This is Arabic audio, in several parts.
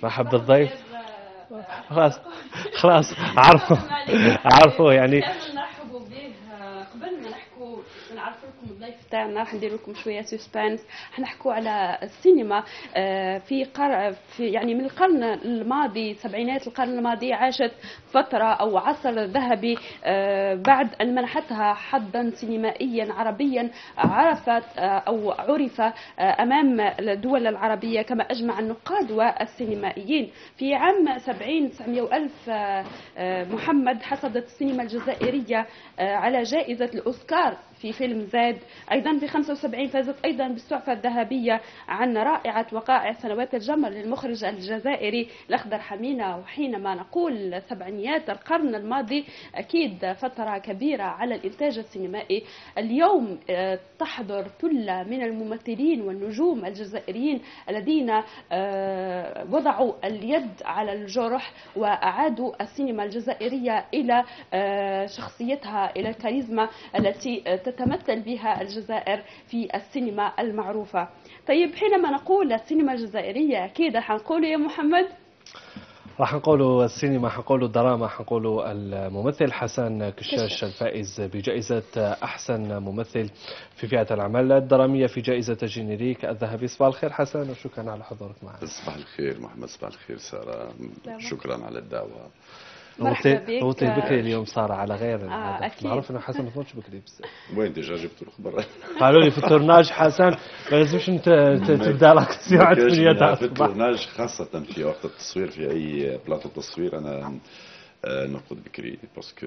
رحب بالضيف. خلاص خلاص عرفوا يعني. نرحبوا به. قبل ما نحكوا نعرف لكم الضيف تاعنا، راح ندير لكم شويه سسبانس. حنحكوا على السينما في يعني من القرن الماضي، سبعينات القرن الماضي، عاشت فتره او عصر ذهبي بعد ان منحتها حظا سينمائيا عربيا عرفت او عرف امام الدول العربيه كما اجمع النقاد والسينمائيين. في عام 900 وألف محمد حصدت السينما الجزائرية على جائزة الأوسكار في فيلم زاد. أيضا في 75 فازت أيضا بالسعفة الذهبية عن رائعة وقائع سنوات الجمر للمخرج الجزائري الأخضر حمينة. وحينما نقول سبعينيات القرن الماضي أكيد فترة كبيرة على الإنتاج السينمائي. اليوم تحضر ثلة من الممثلين والنجوم الجزائريين الذين وضعوا اليد على الجرح وأعادوا السينما الجزائرية إلى شخصيتها، إلى الكاريزما التي تتمثل بها الجزائر في السينما المعروفة. طيب حينما نقول السينما الجزائرية أكيد حنقول يا محمد، راح نقولوا السينما، حنقولوا الدراما، حنقولوا الممثل حسن كشاش الفائز بجائزة أحسن ممثل في فئة الأعمال الدرامية في جائزة الجينيريك الذهبي. صباح الخير حسن وشكرا على حضورك معنا. صباح الخير محمد. صباح الخير سارة. شكرا على الدعوة. مرحبا بك. غوتي بكري اليوم صار على غير أكيد. معروف انه حسن ما فوتش بكري بزاف. وين ديجا جبت الخبر؟ قالوا لي في التورناج حسن ما لازمش انت تبدا لك ساعه 8 تاع في التورناج خاصة في وقت التصوير في اي بلاطو تصوير انا نرقد بكري باسكو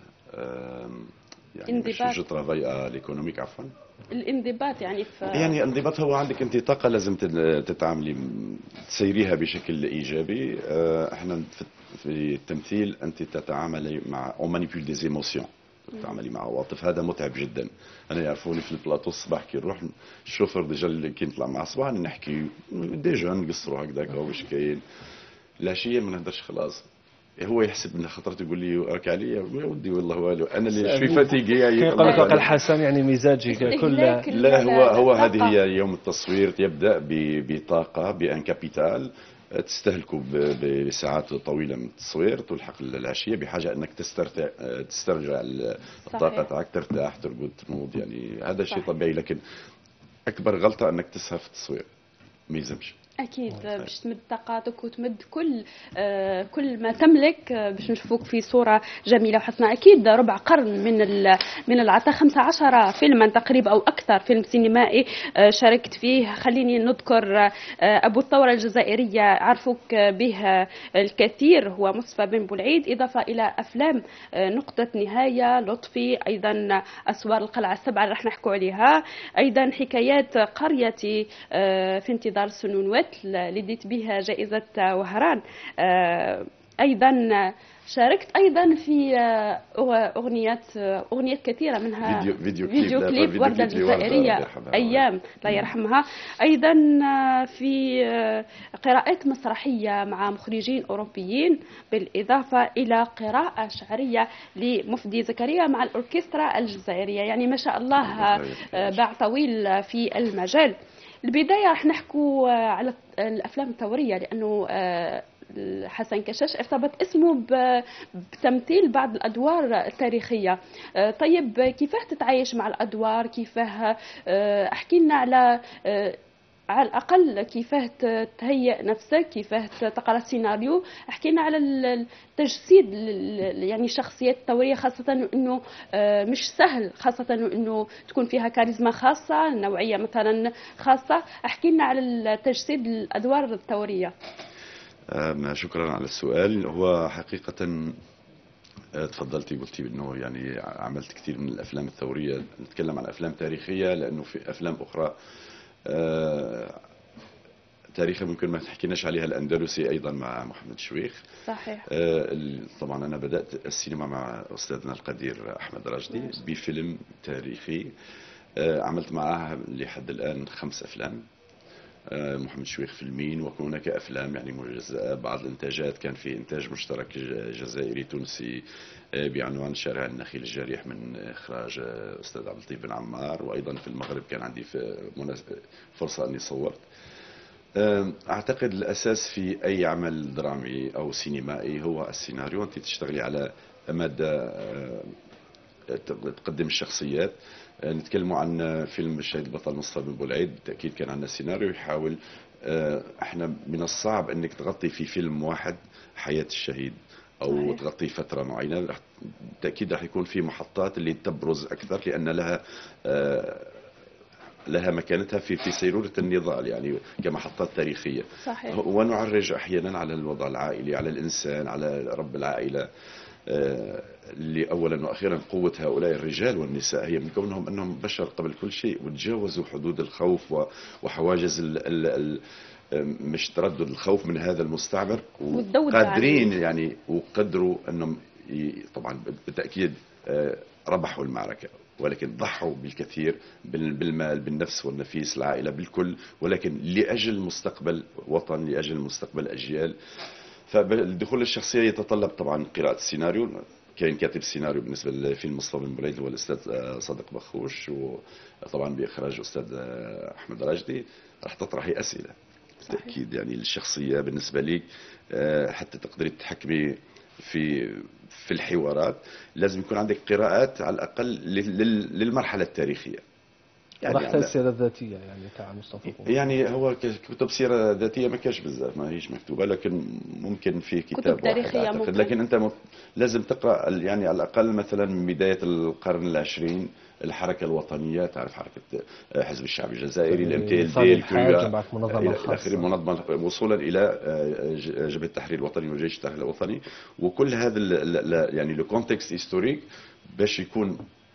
يعني مش جو ترافاي ليكونوميك عفوا. الانضباط يعني يعني الانضباط هو عندك انت طاقة لازم تتعاملي تسيريها بشكل ايجابي. احنا في التمثيل انت تتعاملي مع او مانيبيول ديز ايموسيون، تتعاملي مع عواطف. هذا متعب جدا. انا يعرفوني في البلاطو الصباح كي نروح الشوفر ديجا اللي كي نطلع مع الصباح نحكي ديجا نقصروا هكذاك واش كاين. العشيه ما نهدرش خلاص. هو يحسب ان خطرته يقول لي راك عليا يا ودي والله والو انا اللي شوي فاتيقي. يقول لك وقع الحسن يعني مزاجي كل لا هو هذه هي يوم التصوير يبدا بطاقه بان كابيتال تستهلكوا بساعات طويله من التصوير. تلحق العشيه بحاجه انك تسترجع الطاقه تاعك، ترتاح، ترقد، تنوض. يعني هذا شيء طبيعي، لكن اكبر غلطه انك تسهى في التصوير. ما يلزمش. اكيد باش تمد طاقاتك وتمد كل ما تملك باش نشوفوك في صوره جميله وحسنه. اكيد ربع قرن من العطاء، 15 فيلما تقريبا او اكثر فيلم سينمائي شاركت فيه. خليني نذكر ابو الثوره الجزائريه عرفوك به الكثير، هو مصطفى بن بولعيد، اضافه الى افلام نقطه نهايه لطفي، ايضا اسوار القلعه السبعه اللي راح نحكوا عليها، ايضا حكايات قريتي في انتظار السنونوات اللي ديت بها جائزة وهران. أيضا شاركت أيضا في أغنيات كثيرة منها فيديو كليب وردة الجزائرية أيام الله يرحمها. أيضا في قراءات مسرحية مع مخرجين أوروبيين، بالإضافة إلى قراءة شعرية لمفدي زكريا مع الأوركسترا الجزائرية. يعني ما شاء الله باع طويل في المجال. البداية راح نحكوا على الأفلام الثورية، لأنه حسن كشاش ارتبط اسمه بتمثيل بعض الأدوار التاريخية. طيب كيفاه تتعايش مع الأدوار؟ كيفاه احكي لنا على الأقل كيفاه تهيئ نفسك، كيفاه تقرأ السيناريو، احكي لنا على التجسيد يعني الشخصيات الثورية، خاصة انه مش سهل، خاصة انه تكون فيها كاريزما خاصة، نوعية مثلا خاصة. احكي لنا على التجسيد الأدوار الثورية. شكرا على السؤال. هو حقيقة تفضلتي قلتي انه يعني عملت كثير من الافلام الثورية. نتكلم عن افلام تاريخية لانه في افلام اخرى تاريخها ممكن ما تحكيناش عليها. الأندلسي أيضا مع محمد شويخ. صحيح. طبعا أنا بدأت السينما مع أستاذنا القدير أحمد راشدي بفيلم تاريخي عملت معاه لحد الآن 5 أفلام. محمد شويخ فيلمين، وهناك أفلام يعني مجزأة. بعض الإنتاجات كان في إنتاج مشترك جزائري تونسي بعنوان شارع النخيل الجريح من إخراج أستاذ عبد اللطيف بن عمار، وأيضا في المغرب كان عندي فرصة أني صورت. أعتقد الأساس في أي عمل درامي أو سينمائي هو السيناريو. أنت تشتغلي على مادة تقدم الشخصيات. نتكلموا عن فيلم الشهيد البطل مصطفى بن بولعيد، بالتأكيد كان عندنا سيناريو يحاول. احنا من الصعب انك تغطي في فيلم واحد حياة الشهيد او صحيح. تغطي فترة معينة. بالتأكيد راح يكون في محطات اللي تبرز اكثر لان لها مكانتها في سيرورة النضال، يعني كمحطات تاريخية. صحيح. ونعرج احيانا على الوضع العائلي، على الانسان، على رب العائلة، اللي اولا واخيرا قوه هؤلاء الرجال والنساء هي من كونهم انهم بشر قبل كل شيء، وتجاوزوا حدود الخوف وحواجز مش تردد الخوف من هذا المستعمر، وقادرين يعني وقدروا انهم طبعا بالتاكيد ربحوا المعركه، ولكن ضحوا بالكثير بالمال، بالنفس والنفيس، العائله، بالكل، ولكن لاجل مستقبل وطن، لاجل مستقبل اجيال. فالدخول الشخصية يتطلب طبعا قراءة السيناريو. كاين كاتب السيناريو بالنسبة للفيلم مصطفى بن بولعيد هو الأستاذ صادق بخوش، وطبعا بإخراج أستاذ أحمد راجدي. راح تطرحي أسئلة بالتأكيد يعني الشخصية بالنسبة لي، حتى تقدري تتحكمي في الحوارات لازم يكون عندك قراءات على الأقل للمرحلة التاريخية. يعني رحت السيرة الذاتية يعني تاع مصطفى. يعني هو كتب سيرة ذاتية ما كاش بزاف، ما هيش مكتوبة، لكن ممكن في كتاب واحد أعتقد. لكن أنت لازم تقرأ يعني على الأقل مثلا من بداية القرن العشرين الحركة الوطنية، تعرف حركة حزب الشعب الجزائري، الامتيال دي الكويا منظمة وصولا إلى جبهة التحرير الوطني وجيش التحرير الوطني، وكل هذا يعني لو كونتكست هيستوريك باش يكون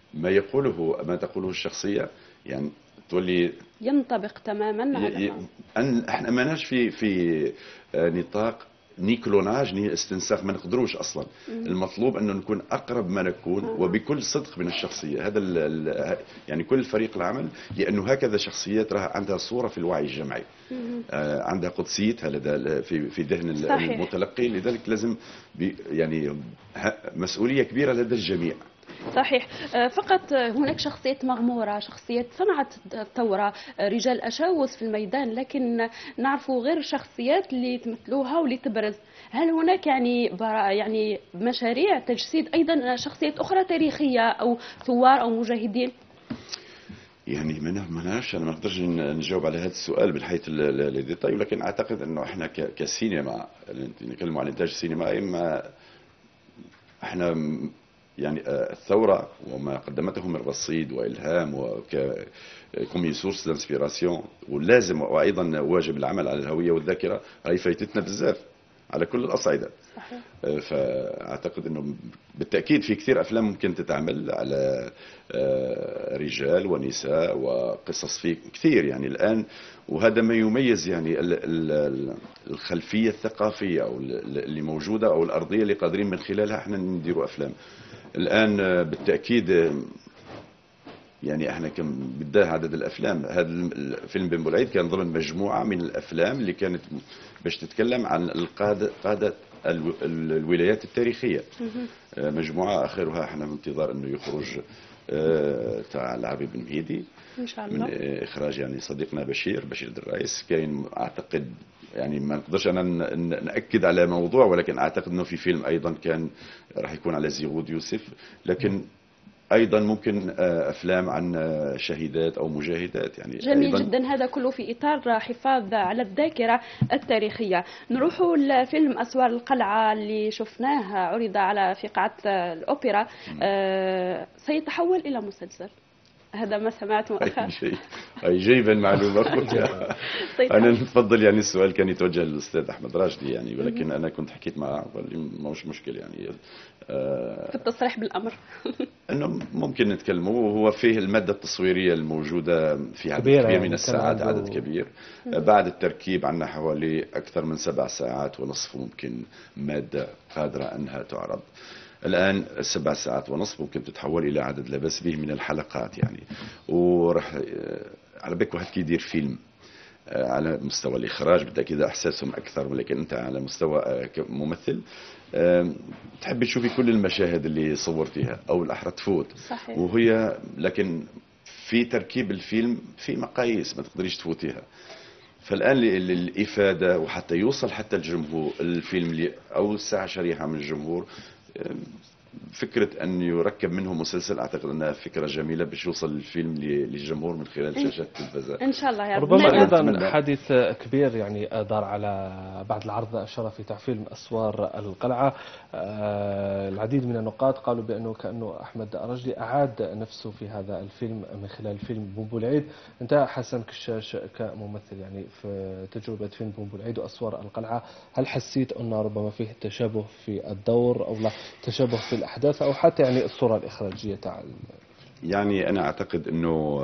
ما تقوله الشخصية يعني تولي ينطبق تماما على احنا ماناش في نطاق ني كلوناج ني استنساخ، ما نقدروش اصلا. المطلوب انه نكون اقرب ما نكون وبكل صدق من الشخصيه. هذا يعني كل فريق العمل، لانه هكذا شخصيات راها عندها صوره في الوعي الجمعي، عندها قدسيتها لدى في ذهن المتلقي، لذلك لازم يعني مسؤوليه كبيره لدى الجميع. صحيح. فقط هناك شخصية مغمورة، شخصية صنعت الثورة، رجال أشاوس في الميدان، لكن نعرف غير الشخصيات اللي تمثلوها واللي تبرز. هل هناك يعني مشاريع تجسيد أيضا شخصيات أخرى تاريخية أو ثوار أو مجاهدين؟ يعني ما نعرفش، انا ما نقدرش نجاوب على هذا السؤال بالحيث الديتاي، ولكن اعتقد انه احنا كسينما نتكلموا عن انتاج السينمائي، ما احنا يعني الثورة وما قدمته من رصيد وإلهام كومي سورس دانسبيراسيون، ولازم وأيضا واجب العمل على الهوية والذاكرة، هاي فايتتنا بزاف على كل الأصعدة. صحيح. فأعتقد أنه بالتأكيد في كثير أفلام ممكن تتعمل على رجال ونساء وقصص فيه كثير يعني الآن، وهذا ما يميز يعني الخلفية الثقافية أو اللي موجودة أو الأرضية اللي قادرين من خلالها احنا نديروا أفلام. الآن بالتأكيد يعني احنا كم بداه عدد الأفلام. هذا الفيلم بن بولعيد كان ضمن مجموعة من الأفلام اللي كانت باش تتكلم عن قادة الولايات التاريخية، مجموعة آخرها احنا بانتظار أنه يخرج تاع العربي بن مهيدي إن شاء الله، من إخراج يعني صديقنا بشير الدرايس. كاين أعتقد يعني ما نقدرش أنا نأكد على موضوع، ولكن أعتقد أنه في فيلم أيضا كان راح يكون على زيغود يوسف، لكن أيضا ممكن أفلام عن شهيدات أو مجاهدات يعني. جميل جدا. هذا كله في إطار حفاظ على الذاكرة التاريخية. نروح لفيلم أسوار القلعة اللي شفناه عرض في قاعة الأوبرا، سيتحول إلى مسلسل، هذا ما سمعت مؤخرا. أي جيبا المعلومة. أنا نفضل يعني السؤال كان يتوجه للأستاذ أحمد راجدي يعني، ولكن أنا كنت حكيت معه ما مش مشكل يعني في التصريح بالأمر. أنه ممكن نتكلموا، وهو فيه المادة التصويرية الموجودة في عدد كبير يعني من الساعات، عدد كبير. بعد التركيب عندنا حوالي أكثر من 7 ساعات ونصف ممكن مادة قادرة أنها تعرض. الآن 7 ساعات ونصف ممكن تتحول إلى عدد لا بأس به من الحلقات يعني. ورح على بالك واحد كيدير فيلم على مستوى الإخراج بالتأكيد إحساسهم أكثر، ولكن أنت على مستوى كممثل تحب تشوفي كل المشاهد اللي صورتيها أو الأحرى تفوت. صحيح. لكن في تركيب الفيلم في مقاييس ما تقدريش تفوتيها. فالآن الإفادة وحتى يوصل حتى الجمهور الفيلم لأوسع شريحة من الجمهور، فكرة أن يركب منه مسلسل أعتقد أنها فكرة جميلة باش يوصل الفيلم للجمهور من خلال شاشات التلفزة. إن شاء الله يا رب. ربما نعم. أيضا حديث كبير يعني دار على بعد العرض الشرفي تاع فيلم أسوار القلعة. العديد من النقاد قالوا بأنه كأنه أحمد رشدي أعاد نفسه في هذا الفيلم من خلال فيلم بومبو العيد. أنت حسن كشاش كممثل يعني في تجربة فيلم بومبو العيد وأسوار القلعة، هل حسيت أن ربما فيه تشابه في الدور أو لا تشابه في الأحداث أو حتى يعني الصورة الإخراجية تاع يعني أنا أعتقد أنه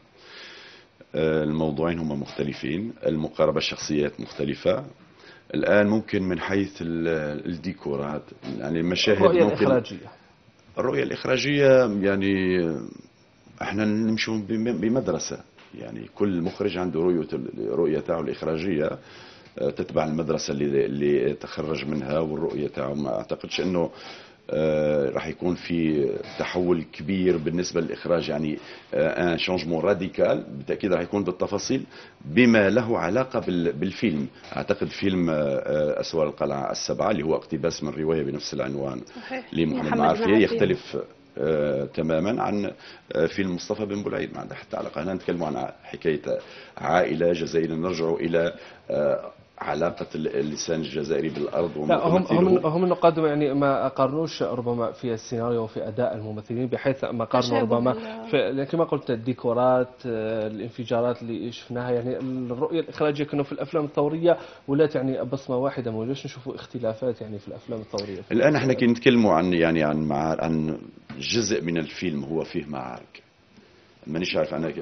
الموضوعين هما مختلفين، المقاربة الشخصيات مختلفة. الآن ممكن من حيث الديكورات يعني المشاهد الرؤية ممكن الإخراجية. الرؤية الإخراجية يعني احنا نمشوا بمدرسة، يعني كل مخرج عنده رؤية تاعه الإخراجية تتبع المدرسة اللي تخرج منها، والرؤية تاعه ما أعتقدش أنه راح يكون في تحول كبير بالنسبة للإخراج، يعني ان شونجمون راديكال بالتأكيد راح يكون بالتفاصيل بما له علاقة بالفيلم. أعتقد فيلم أسوار القلعة السبعة اللي هو اقتباس من رواية بنفس العنوان لمحمد معافية يختلف تماما عن فيلم مصطفى بن بولعيد، ما عنده حتى علاقة. هنا نتكلم عن حكاية عائلة جزائرية، نرجع إلى علاقة اللسان الجزائري بالأرض هم النقاد يعني ما قارنوش ربما في السيناريو وفي أداء الممثلين، بحيث ما قارنوا ربما في كما قلت الديكورات الانفجارات اللي شفناها، يعني الرؤية الإخراجية كانوا في الأفلام الثورية ولات يعني بصمة واحدة، ما ولاش نشوفوا اختلافات يعني في الأفلام الثورية. الآن احنا كي نتكلموا عن يعني عن جزء من الفيلم هو فيه معارك، مانيش عارف أنا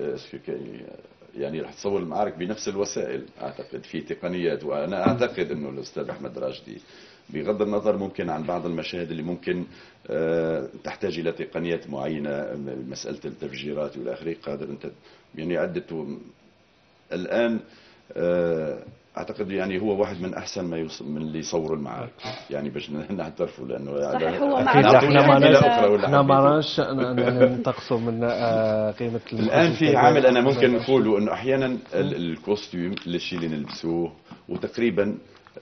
يعني راح تصور المعارك بنفس الوسائل، اعتقد في تقنيات، وانا اعتقد انه الاستاذ احمد راشدي بغض النظر ممكن عن بعض المشاهد اللي ممكن تحتاج الى تقنيات معينه، مساله التفجيرات والى اخره، قادر انت يعني عده الان اعتقد يعني هو واحد من احسن من اللي يصوروا المعارك، يعني باش نعترفوا لانه صحيح هو احنا ما راناش ننتقصوا من قيمه الان في عامل انا ممكن نقوله انه احيانا الكوستيوم الشيء اللي نلبسوه وتقريبا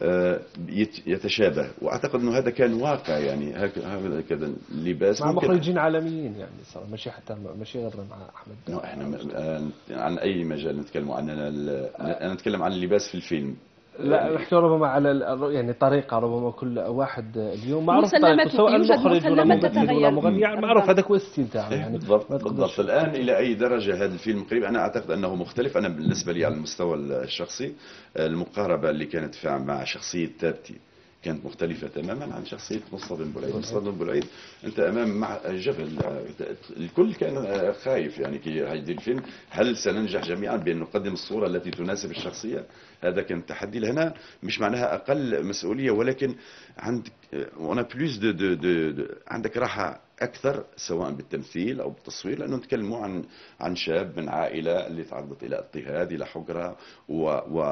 يتشابه، واعتقد انه هذا كان واقع، يعني هكذا اللباس مع مخرجين عالميين يعني صار ماشي حتى ماشي غير مع احمد. احنا عن اي مجال نتكلم عننا، انا نتكلم عن اللباس في الفيلم، لا نحكي ربما على يعني طريقه، ربما كل واحد اليوم معروف طريقته سواء مخرج ولا ممثل ولا مغني، يعني معروف هذاك هو الستيل تاعه يعني بالضبط. الان الى اي درجه هذا الفيلم قريب، انا اعتقد انه مختلف. انا بالنسبه لي على المستوى الشخصي المقاربه اللي كانت مع شخصيه تابتي كانت مختلفة تماما عن شخصية مصطفى بن بولعيد. مصطفى بن بولعيد أنت أمام مع جبل، الكل كان خايف يعني كي هيدي الفيلم هل سننجح جميعا بأن نقدم الصورة التي تناسب الشخصية. هذا كان تحدي لهنا، مش معناها أقل مسؤولية، ولكن عندك عندك راحة أكثر سواء بالتمثيل أو بالتصوير، لأنه نتكلموا عن شاب من عائلة اللي تعرضت إلى اضطهاد إلى حجرة و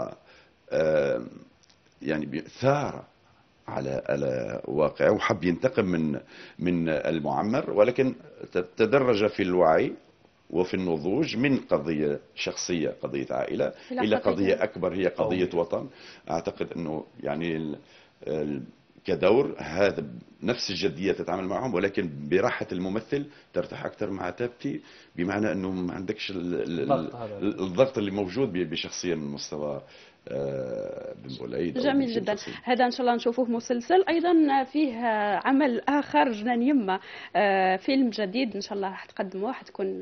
يعني ثار على واقع وحب ينتقم من المعمر، ولكن تدرج في الوعي وفي النضوج من قضية شخصية قضية عائلة إلى قضية أكبر هي قضية وطن. أعتقد أنه يعني كدور هذا نفس الجدية تتعامل معهم، ولكن براحة الممثل ترتاح أكثر مع تابتي، بمعنى أنه ما عندكش الضغط اللي موجود بشخصية من مستوى بن بولعيد. جميل جدا. هذا ان شاء الله نشوفوه مسلسل، ايضا فيه عمل اخر جنان يمه، فيلم جديد ان شاء الله حتقدموه، حتكون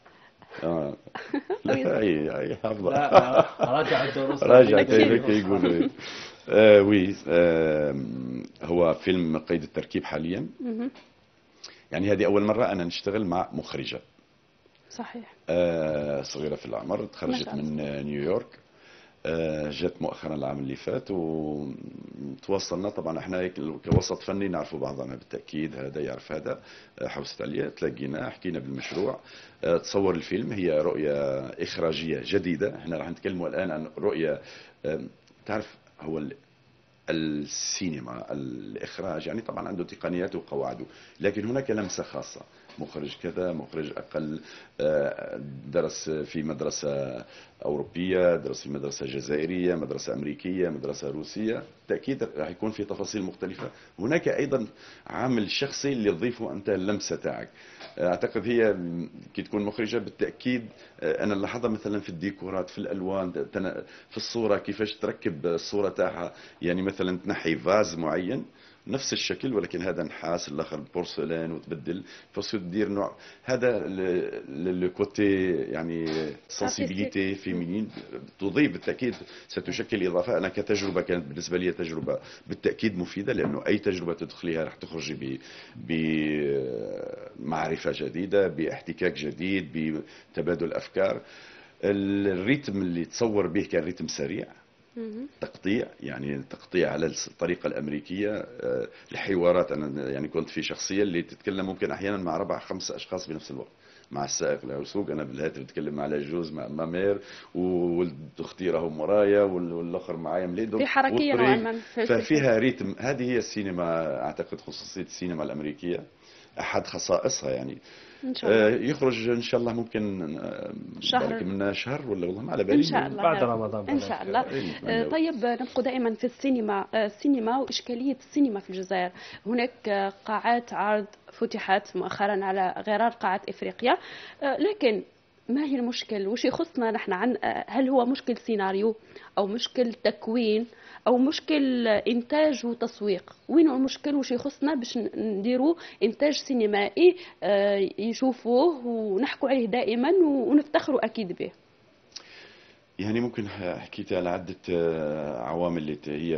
لا هي حافظه راجع الدروس كيف يقولوا وي هو فيلم قيد التركيب حاليا، يعني هذه اول مره انا نشتغل مع مخرجه صحيح صغيره في العمر، تخرجت من نيويورك، جات مؤخرا العام اللي فات وتواصلنا. طبعا احنا كوسط فني نعرفوا بعضنا بالتاكيد، هذا يعرف هذا، حوست عليه، تلاقينا حكينا بالمشروع، تصور الفيلم. هي رؤيه اخراجيه جديده، احنا راح نتكلموا الان عن رؤيه تعرف هو السينما الإخراج يعني طبعا عنده تقنياته وقواعده، لكن هناك لمسة خاصة. مخرج كذا، مخرج أقل درس في مدرسة أوروبية، درس في مدرسة جزائرية، مدرسة أمريكية، مدرسة روسية، بالتأكيد راح يكون في تفاصيل مختلفة. هناك أيضا عامل شخصي اللي تضيفه أنت اللمسة تاعك. أعتقد هي كي تكون مخرجة بالتأكيد أنا نلاحظها مثلا في الديكورات، في الألوان، في الصورة، كيفاش تركب الصورة تاعها. يعني مثلا تنحي فاز معين نفس الشكل ولكن هذا نحاس، الاخر بورسلان، وتبدل فصل تدير نوع هذا لو كوتي يعني سنسيبيليتي فيمينين تضيف بالتاكيد، ستشكل اضافه. انا كتجربه كانت بالنسبه لي تجربه بالتاكيد مفيده، لانه اي تجربه تدخليها راح تخرجي بمعرفه جديده، باحتكاك جديد، بتبادل افكار. الريتم اللي تصور به كان ريتم سريع، تقطيع، يعني تقطيع على الطريقة الأمريكية. الحوارات أنا يعني كنت في شخصية اللي تتكلم ممكن أحيانا مع 4 5 أشخاص بنفس الوقت، مع السائق لا يسوق، أنا بالهاتف بتكلم مع الجوز، مع مامير، وولد أختي راهو مرايا، والآخر معايا مليدو، في حركية نوعا ما في ففيها ريتم. هذه هي السينما، أعتقد خصوصية السينما الأمريكية، أحد خصائصها يعني. إن شاء الله يخرج ان شاء الله ممكن شهر، من شهر ولا والله ما على بالي، إن شاء الله بعد رمضان إن شاء الله. طيب نبقى دائما في السينما وإشكالية السينما في الجزائر. هناك قاعات عرض فتحت مؤخرا على غرار قاعة إفريقيا، لكن ما هي المشكل؟ وش يخصنا نحن عن هل هو مشكل سيناريو أو مشكل تكوين أو مشكل إنتاج وتسويق؟ وين المشكل؟ وش يخصنا باش نديروا إنتاج سينمائي يشوفوه ونحكوا عليه دائما ونفتخروا أكيد به؟ يعني ممكن حكيت على عدة عوامل اللي هي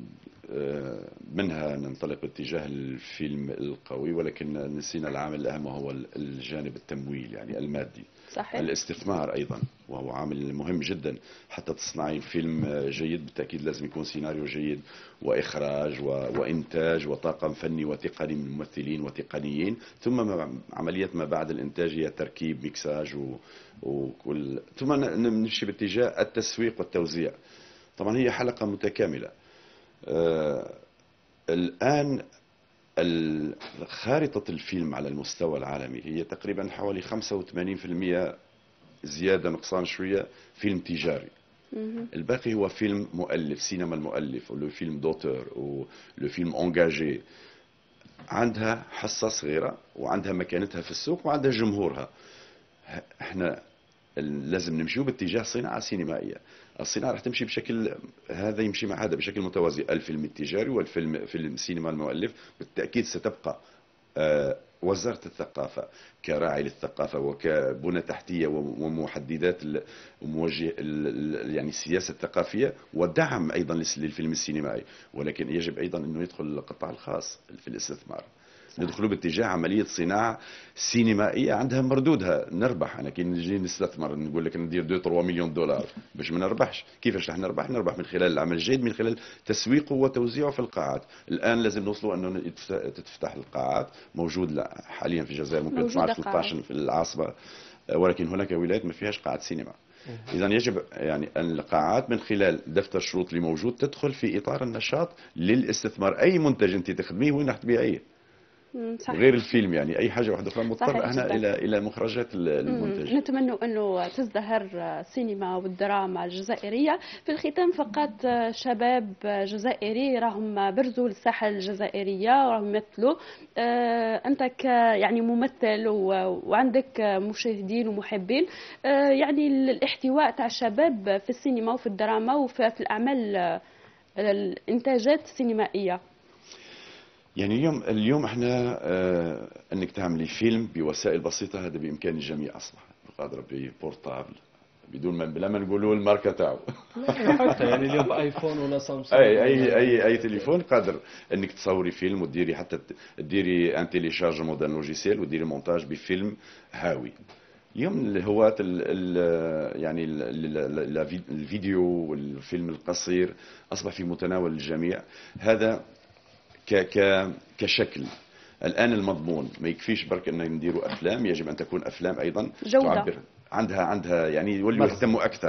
منها ننطلق باتجاه الفيلم القوي، ولكن نسينا العامل الأهم وهو الجانب التمويل، يعني المادي. صحيح. الاستثمار أيضا وهو عامل مهم جدا. حتى تصنعي فيلم جيد بالتأكيد لازم يكون سيناريو جيد، وإخراج وإنتاج وطاقم فني وتقني من ممثلين وتقنيين، ثم عملية ما بعد الإنتاج هي تركيب، ميكساج وكل، ثم نمشي باتجاه التسويق والتوزيع. طبعا هي حلقة متكاملة. الآن خارطة الفيلم على المستوى العالمي هي تقريبا حوالي 85% زيادة نقصان شوية فيلم تجاري. الباقي هو فيلم مؤلف، سينما المؤلف، ولو فيلم دوتور، ولو فيلم انجاجي. عندها حصة صغيرة وعندها مكانتها في السوق وعندها جمهورها. احنا لازم نمشيو باتجاه صناعة سينمائية. الصناعة راح تمشي بشكل هذا، يمشي مع هذا بشكل متوازي. الفيلم التجاري والفيلم فيلم سينما المؤلف بالتأكيد ستبقى. وزارة الثقافة كراعي للثقافة وكبنى تحتية ومحددات وموجه يعني السياسة الثقافية ودعم أيضا للفيلم السينمائي، ولكن يجب أيضا أنه يدخل القطاع الخاص في الاستثمار. ندخلوا باتجاه عملية صناعة سينمائية عندها مردودها، نربح. أنا كي نجي نستثمر نقول لك ندير 2-3 مليون دولار باش ما نربحش، كيفاش راح نربح؟ نربح من خلال العمل الجيد، من خلال تسويقه وتوزيعه في القاعات. الآن لازم نوصلوا أنه تتفتح القاعات. موجود حاليا في الجزائر ممكن 12-13 في العاصمة، ولكن هناك ولايات ما فيهاش قاعات سينما. إذا يجب يعني أن القاعات من خلال دفتر الشروط اللي موجود تدخل في إطار النشاط للاستثمار. أي منتج أنت تخدميه وين راح تبيعيه؟ غير الفيلم، يعني اي حاجه واحده اخرى مضطر احنا الى مخرجات المنتج. نتمنى انه تزدهر السينما والدراما الجزائريه. في الختام فقط، شباب جزائري راهم برزوا للساحه الجزائريه وراهم يمثلوا. انت يعني ممثل وعندك مشاهدين ومحبين، يعني الاحتواء تاع الشباب في السينما وفي الدراما وفي الاعمال الانتاجات السينمائيه. يعني اليوم احنا انك تعملي فيلم بوسائل بسيطه هذا بامكان الجميع اصبح. قادر ببورتابل بدون ما بلا ما نقولوا الماركه تاعو. حتى يعني اليوم بايفون ولا سامسونج اي تليفون قادر انك تصوري فيلم وتديري حتى تديري ان تيليشارجمون دان لوجيسيال وتديري مونتاج بفيلم هاوي. اليوم الهواة يعني الفيديو والفيلم القصير اصبح في متناول الجميع. هذا كشكل. الآن المضمون ما يكفيش برك أن نديروا أفلام، يجب أن تكون أفلام أيضا جودة. تعبر عندها يعني يولوا يهتموا أكثر.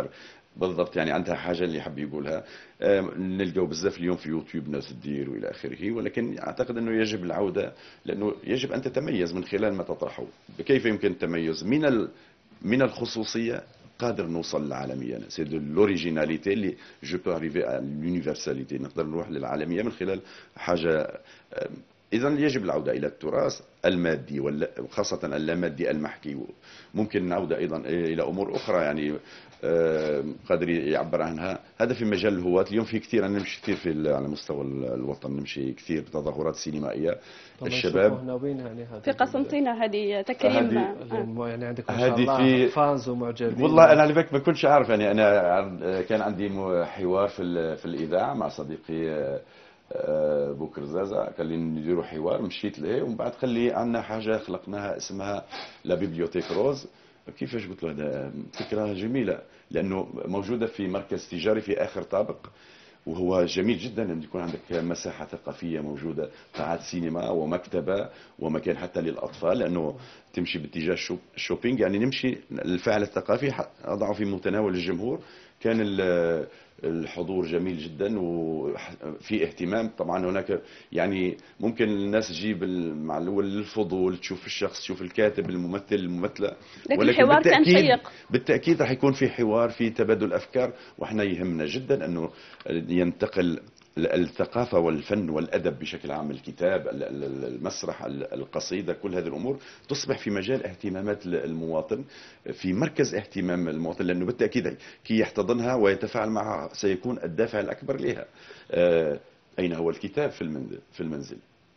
بالضبط، يعني عندها حاجه اللي حب يقولها. نلقاو بزاف اليوم في يوتيوب ناس تدير والى اخره، ولكن اعتقد انه يجب العوده، لانه يجب ان تتميز من خلال ما تطرحه. كيف يمكن التميز من الخصوصيه؟ قادر نوصل للعالميه، سي دو لوريجيناليتي اللي جو بو اريفي ا لونيفرساليتي، نقدر نروح للعالميه من خلال حاجه. إذا يجب العودة إلى التراث المادي وخاصة اللامادي المحكي. ممكن نعود أيضا إلى أمور أخرى يعني قادر يعبر عنها. هذا في مجال الهواة. اليوم في كثير، أنا نمشي كثير على مستوى الوطن، نمشي كثير بتظاهرات سينمائية. الشباب هنا وين يعني هذه في قسنطينة هذه تكريم يعني عندك ما شاء الله فانز ومعجبين. والله أنا على بالك ما كنتش عارف، يعني أنا كان عندي حوار في الإذاعة مع صديقي بوكر زازا، قال لي نديروا حوار، مشيت له ومن بعد قال لي عندنا حاجه خلقناها اسمها لا بيبليوتيك روز. كيفاش؟ قلت له هذا فكره جميله، لانه موجوده في مركز تجاري في اخر طابق، وهو جميل جدا ان يكون عندك مساحه ثقافيه موجوده، قاعات سينما ومكتبه ومكان حتى للاطفال، لانه تمشي باتجاه الشوبينج، يعني نمشي الفعل الثقافي اضعه في متناول الجمهور. كان الحضور جميل جدا وفي اهتمام. طبعا هناك يعني ممكن الناس تجيب مع الفضول، تشوف الشخص، تشوف الكاتب، الممثل، الممثلة، لكن الحوار كان شيق. بالتأكيد راح يكون في حوار، في تبادل أفكار، وإحنا يهمنا جدا أنه ينتقل الثقافة والفن والأدب بشكل عام، الكتاب، المسرح، القصيدة، كل هذه الأمور تصبح في مجال اهتمامات المواطن، في مركز اهتمام المواطن، لأنه بالتأكيد كي يحتضنها ويتفاعل معها سيكون الدافع الأكبر لها. أين هو الكتاب في المنزل؟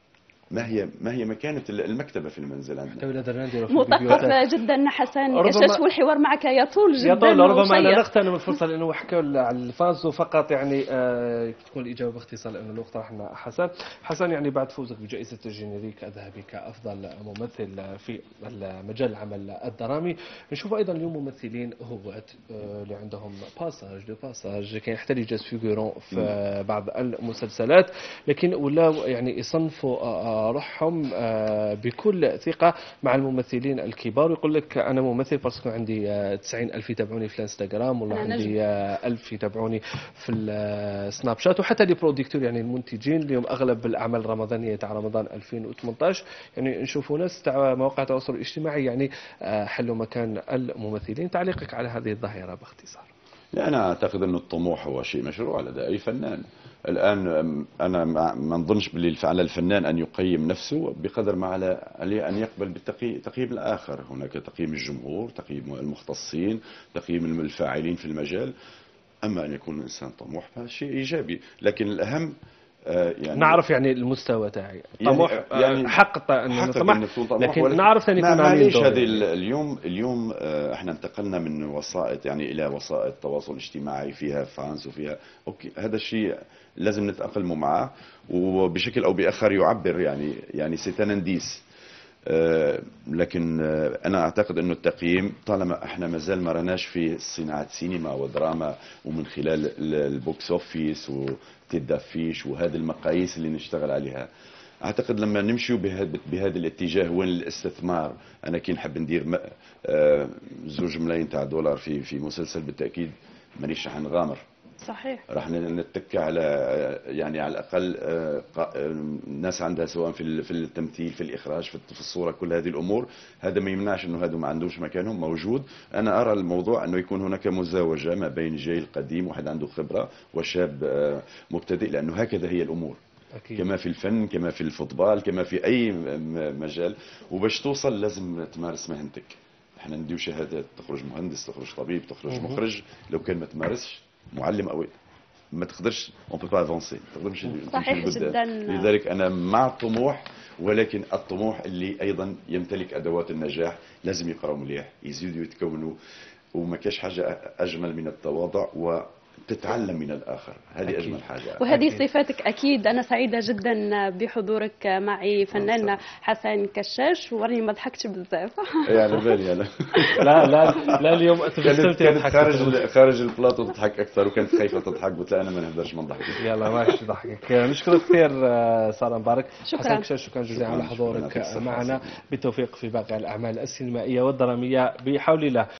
ما هي مكانة المكتبة في المنزل عندنا؟ مثقف جدا حسن كشاش، والحوار معك يطول جدا. ربما أنا نغتنم الفرصة لأنه حكوا على الفانز فقط، يعني تكون الإجابة باختصار لأن الوقت راحنا. حسن يعني بعد فوزك بجائزة الجينيريك الذهبي كأفضل ممثل في مجال العمل الدرامي، نشوف أيضا اليوم ممثلين هواة اللي عندهم باساج كان حتى لي جاز فيغورون في بعض المسلسلات، لكن ولا يعني يصنفوا روحهم بكل ثقة مع الممثلين الكبار، ويقول لك أنا ممثل باسكو عندي 90,000 يتابعوني في الانستغرام، والله عندي 1000 يتابعوني في السناب شات، وحتى لي بروديكتور يعني المنتجين اليوم أغلب الأعمال الرمضانية تاع رمضان 2018 يعني نشوفوا ناس تاع مواقع التواصل الاجتماعي يعني حلوا مكان الممثلين. تعليقك على هذه الظاهرة باختصار؟ لا، أنا أعتقد أن الطموح هو شيء مشروع لدى أي فنان. الآن أنا ما نظنش باللي على الفنان أن يقيم نفسه بقدر ما عليه أن يقبل بتقييم الآخر. هناك تقييم الجمهور، تقييم المختصين، تقييم الفاعلين في المجال. أما أن يكون الإنسان طموح فهذا شيء إيجابي، لكن الأهم يعني نعرف يعني المستوى تاعي طموح، يعني حق أن نطمح، لكن نعرف أن يكون معليش. هذه اليوم احنا انتقلنا من وسائط يعني إلى وسائط التواصل الاجتماعي فيها فانس وفيها أوكي، هذا الشيء لازم نتأقلم معه، وبشكل أو بآخر يعبر يعني سيتانديس. لكن أنا أعتقد أنه التقييم طالما احنا مازال ما رناش في صناعة سينما ودراما، ومن خلال البوكس اوفيس وتدافيش وهذه المقاييس اللي نشتغل عليها، أعتقد لما نمشي بهذا الاتجاه وين الاستثمار. أنا كي نحب ندير 2 ملايين تاع دولار في مسلسل، بالتأكيد مانيش راح نغامر. صحيح. راح نتكى على يعني على الاقل ناس عندها سواء في التمثيل، في الاخراج، في الصوره، كل هذه الامور. هذا ما يمنعش انه هذا ما عندوش مكانهم موجود. انا ارى الموضوع انه يكون هناك مزاوجه ما بين جيل قديم واحد عنده خبره وشاب مبتدئ، لانه هكذا هي الامور. أكيد. كما في الفن، كما في الفوتبال، كما في اي مجال، وباش توصل لازم تمارس مهنتك. احنا نديو شهادات، تخرج مهندس، تخرج طبيب، تخرج مخرج، لو كان ما تمارسش معلم او ما تقدرش اون بو با افونسي، ما تقدرش. صحيح جدا. لذلك انا مع الطموح، ولكن الطموح اللي ايضا يمتلك ادوات النجاح. لازم يقراوا مليح، يزيدوا يتكونوا، وما كاش حاجه اجمل من التواضع وتتعلم من الآخر. هذه أكيد. أجمل حاجة، وهذه صفاتك أكيد. أنا سعيدة جدا بحضورك معي فنان حسن كشاش، وراني ما ضحكتش بزاف. يا على بالي أنا. لا اليوم كانت خارج البلاطو تضحك أكثر، وكانت خايفة تضحك، قلت لا أنا ما نقدرش ما نضحك. يلا ماشي ضحكك. نشكرك كثير سارة مبارك. حسن كشاش، شكرا جزيلا على حضورك معنا، بالتوفيق في باقي الأعمال السينمائية والدرامية بحول الله.